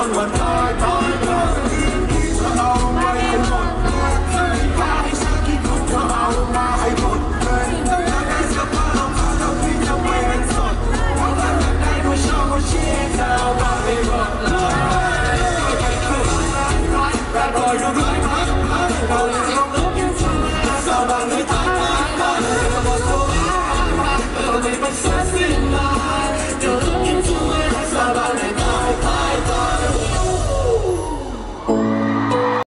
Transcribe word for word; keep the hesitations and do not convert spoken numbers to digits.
นวันตายตายตายที่จะเอาไปให้หมดให้ฉันคิดคุณจะเอามาให้หมดเลยถ้าได้เสื้อผ้าเอาผ้าแล้วพี่จะไม่เป็นสดเพราะว่าอยากได้ผู้ชอบผู้ชี้เธอเอามาให้หมดเลยแต่พออยู่ด้วยมันเราเลยต้องลุกขึ้นมาสาวบางในตาตาเราบอกตัวเราไม่เป็นเสีย